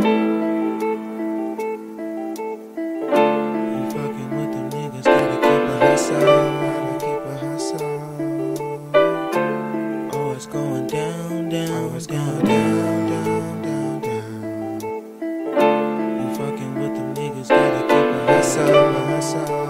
fucking with them niggas, gotta keep a hustle, gotta keep a hustle. Oh, it's going down, down, it's going down, down, down, down. You fucking with them niggas, gotta keep a hustle, hustle.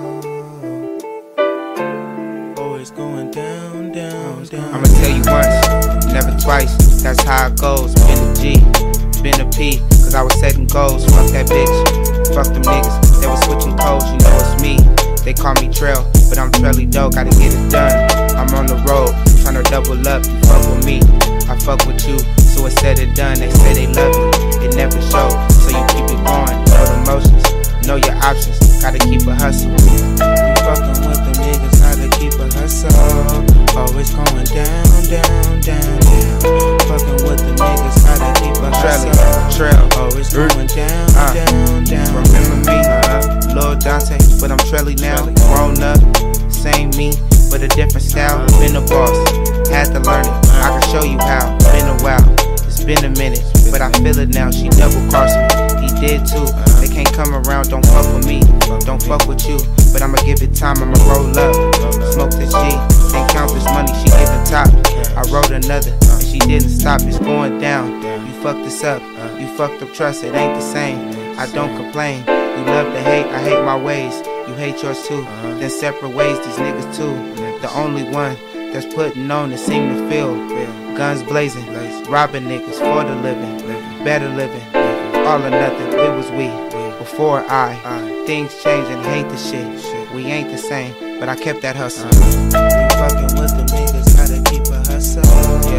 Oh, it's going down, down, down. I'ma tell you once, never twice, that's how it goes. Been a G, been a P, cause I was setting goals. Fuck that bitch, fuck them niggas, they was switching codes, you know it's me. They call me Trail, but I'm Trelly Doe, gotta get it done. I'm on the road, tryna double up, you fuck with me, I fuck with you, so it's said and done. They say they love you, it never shows, so you keep it going. Know the motions, know your options, gotta keep a hustle. You fucking with them niggas, gotta keep a hustle. Always going down, down, down, down. Fucking with them niggas, gotta keep a hustle. Trail, always going down, down, down. Remember me, Lil Dante, but I'm Trelly now. Grown up, same me, but a different style. Been a boss, had to learn it. I can show you how. Been a while, it's been a minute, but I feel it now. She double crossed me, he did too. They can't come around, don't fuck with me, don't fuck with you. But I'ma give it time, I'ma roll up, smoke the G. Can't count this money, she giving top. I wrote another, and she didn't stop. It's going down. You fucked this up, you fucked up trust. It ain't the same. I don't complain. You love to hate, I hate my ways. You hate yours too. Then separate ways, these niggas too. The only one that's putting on it seem to feel. Guns blazing, robbing niggas for the living, better living. All or nothing, it was we. Before I, things change and hate the shit. We ain't the same, but I kept that hustle. You fucking with them niggas, gotta keep a hustle. Yeah.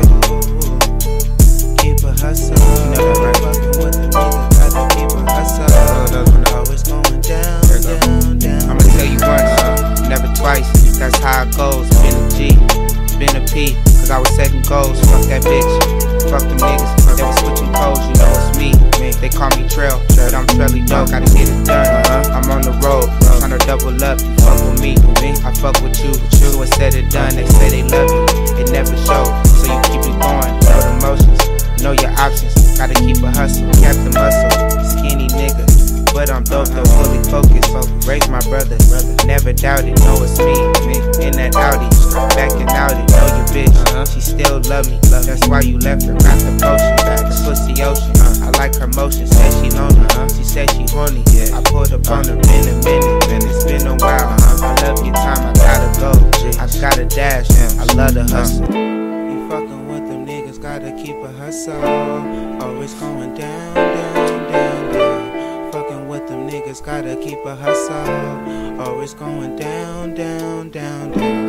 Keep a hustle. You know that, right? Fucking with them niggas, gotta keep a hustle. Always going down, down, down. I'ma tell you once, never twice, that's how it goes. Been a G, been a P, cause I was setting goals. Fuck that bitch, fuck them niggas, they was switching codes, you know it's me. They call me Trail, but I'm Trelly Doe, gotta get it done. I'm on the road, tryna double up, you fuck with me, I fuck with you, so it's said and done. They say they love you, it never shows, so you keep it going. Know the motions, know your options, gotta keep a hustle. Kept the muscle, skinny nigga, but I'm dope though, fully focused. Raise my brother, never doubted, know it's me. In that Audi, backing out it, know your bitch, she still love me. That's why you left her, not the potion, the pussy ocean. I like her motion, said she lonely, she said she horny. I pulled up on her, been a minute, it's been a while. I love your time, I gotta go, I gotta dash, I love the hustle. You fucking with them niggas, gotta keep a hustle. Always going down, down, down, down. Fucking with them niggas, gotta keep a hustle. Always going down, down, down, down.